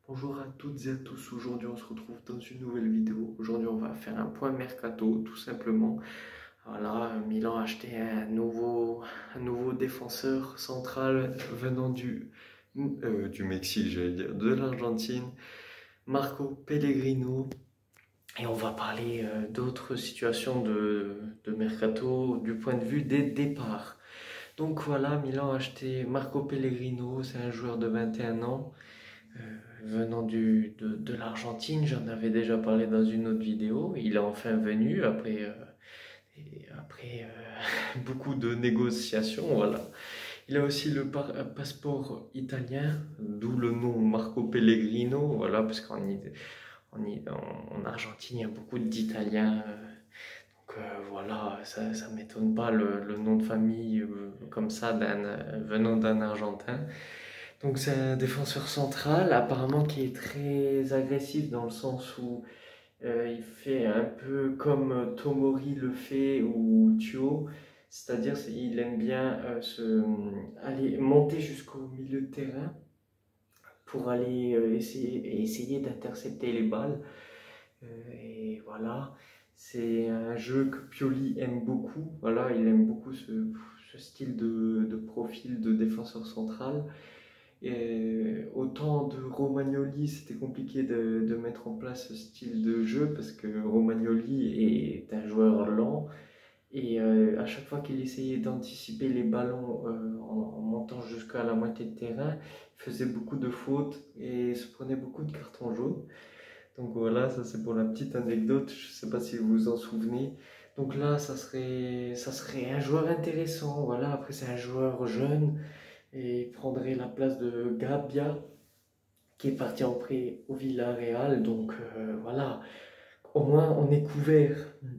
Bonjour à toutes et à tous, aujourd'hui on se retrouve dans une nouvelle vidéo. Aujourd'hui on va faire un point mercato tout simplement. Voilà, Milan a acheté un nouveau défenseur central venant du Mexique, j'allais dire, de l'Argentine, Marco Pellegrino. Et on va parler d'autres situations de mercato du point de vue des départs. Donc voilà, Milan a acheté Marco Pellegrino, c'est un joueur de 21 ans. euh, venant de l'Argentine, j'en avais déjà parlé dans une autre vidéo. Il est enfin venu après beaucoup de négociations. Voilà. Il a aussi le passeport italien, d'où le nom Marco Pellegrino. Voilà, parce qu'en Argentine, il y a beaucoup d'Italiens. Donc voilà, ça ne m'étonne pas le nom de famille comme ça venant d'un Argentin. Donc c'est un défenseur central, apparemment qui est très agressif dans le sens où il fait un peu comme Tomori le fait ou Thio, c'est-à-dire il aime bien aller monter jusqu'au milieu de terrain pour aller essayer d'intercepter les balles. Et voilà, c'est un jeu que Pioli aime beaucoup. Voilà, il aime beaucoup ce style de profil de défenseur central. Et au temps de Romagnoli, c'était compliqué de mettre en place ce style de jeu parce que Romagnoli est un joueur lent et à chaque fois qu'il essayait d'anticiper les ballons en montant jusqu'à la moitié de terrain, il faisait beaucoup de fautes et se prenait beaucoup de cartons jaunes. Donc voilà, ça c'est pour la petite anecdote, je ne sais pas si vous vous en souvenez. Donc là, ça serait un joueur intéressant. Voilà, après c'est un joueur jeune et il prendrait la place de Gabia qui est parti en prêt au Villarreal. Donc voilà, au moins on est couvert.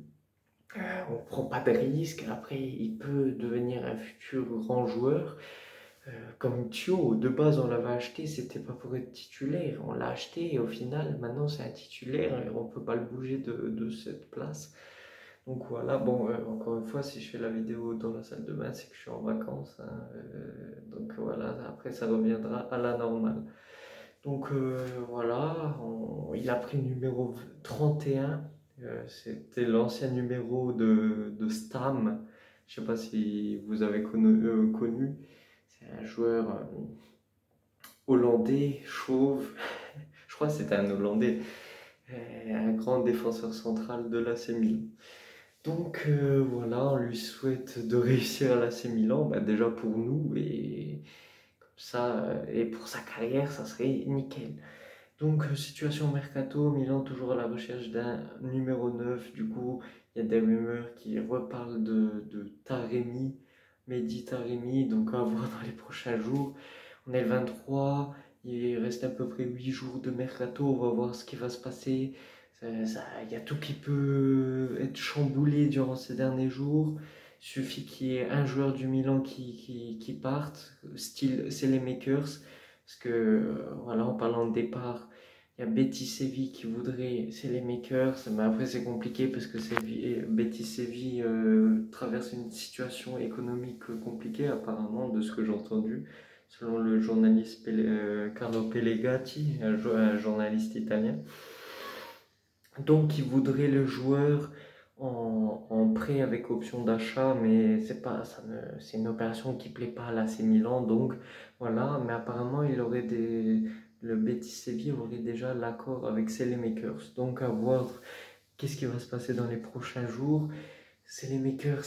On ne prend pas de risques. Après, il peut devenir un futur grand joueur. Comme Thio, de base on l'avait acheté, c'était pas pour être titulaire. On l'a acheté et au final, maintenant c'est un titulaire et on peut pas le bouger de cette place. Donc voilà, bon, encore une fois, si je fais la vidéo dans la salle de bain, c'est que je suis en vacances, hein, donc voilà, après ça reviendra à la normale. Donc voilà, il a pris le numéro 31. C'était l'ancien numéro de Stam. Je ne sais pas si vous avez connu. C'est un joueur hollandais, chauve. Je crois que c'était un Hollandais, un grand défenseur central de l'AC Milan. Donc voilà, on lui souhaite de réussir à l'AC Milan, bah, déjà pour nous et comme ça, et pour sa carrière, ça serait nickel. Donc situation mercato, Milan toujours à la recherche d'un numéro 9. Du coup, il y a des rumeurs qui reparlent de Taremi, Mehdi Taremi, donc à voir dans les prochains jours. On est le 23, il reste à peu près 8 jours de mercato, on va voir ce qui va se passer. Il y a tout qui peut être chamboulé durant ces derniers jours. Il suffit qu'il y ait un joueur du Milan qui parte, style c'est les makers. Parce que, voilà, en parlant de départ, il y a Betis Séville qui voudrait, c'est les makers, mais après c'est compliqué parce que Betis Séville traverse une situation économique compliquée apparemment, de ce que j'ai entendu, selon le journaliste Carlo Pellegatti, un journaliste italien. Donc il voudrait le joueur en prêt avec option d'achat, mais c'est une opération qui ne plaît pas à l'AC Milan, donc voilà, mais apparemment le Betis Séville aurait déjà l'accord avec Makers. Donc à voir qu'est-ce qui va se passer dans les prochains jours. Makers,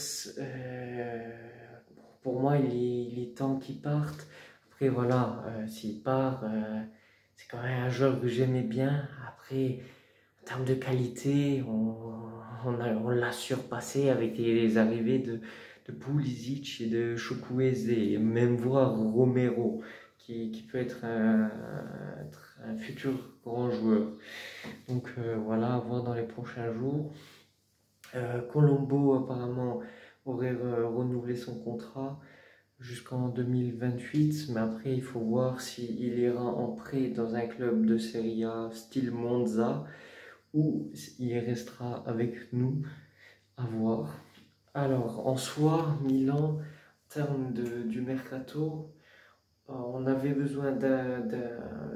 pour moi il est temps qu'il parte. Après voilà, s'il part, c'est quand même un joueur que j'aimais bien. Après, en termes de qualité, on l'a surpassé avec les arrivées de Pulisic et de Chukwueze, et même voir Romero, qui peut être un futur grand joueur. Donc voilà, à voir dans les prochains jours. Colombo apparemment aurait renouvelé son contrat jusqu'en 2028, mais après il faut voir s'il ira en prêt dans un club de Serie A style Monza ou il restera avec nous, à voir. Alors, en soi, Milan, en termes du mercato, on avait besoin d'un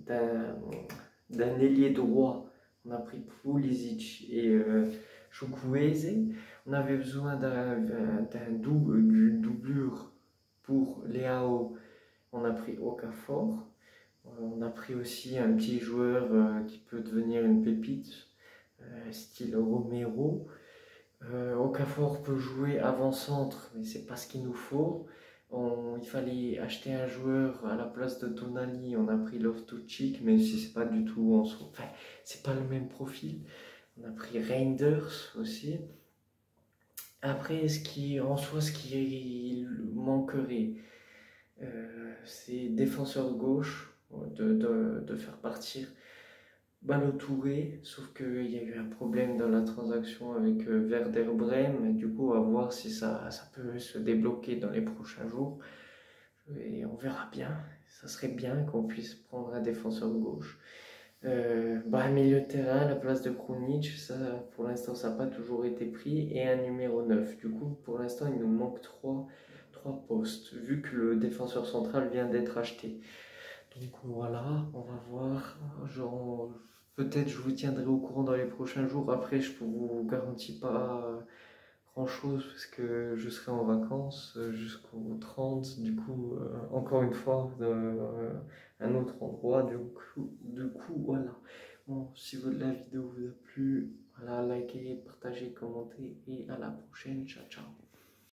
d'un ailier droit. On a pris Pulisic et Chukwueze. On avait besoin d'une doublure pour Leao. On a pris Okafor. On a pris aussi un petit joueur qui peut devenir une pépite, style Romero. Okafor peut jouer avant-centre, mais c'est pas ce qu'il nous faut. Il fallait acheter un joueur à la place de Tonali. On a pris Loftus-Cheek, mais si c'est pas du tout enfin, c'est pas le même profil. On a pris Reinders aussi. Après, ce qui manquerait, c'est défenseur gauche, de faire partir Ballo-Touré, sauf qu'il y a eu un problème dans la transaction avec Werder Bremen, et du coup, on va voir si ça peut se débloquer dans les prochains jours, et on verra bien. Ça serait bien qu'on puisse prendre un défenseur gauche. Milieu de terrain, à la place de Krunic, ça, pour l'instant, ça n'a pas toujours été pris, et un numéro 9. Du coup, pour l'instant, il nous manque 3 postes, vu que le défenseur central vient d'être acheté. Donc voilà, on va voir. Peut-être je vous tiendrai au courant dans les prochains jours. Après, je ne vous garantis pas grand-chose parce que je serai en vacances jusqu'au 30. Du coup, encore une fois, un autre endroit. Du coup, voilà. Bon, si la vidéo vous a plu, voilà, likez, partagez, commentez et à la prochaine. Ciao, ciao.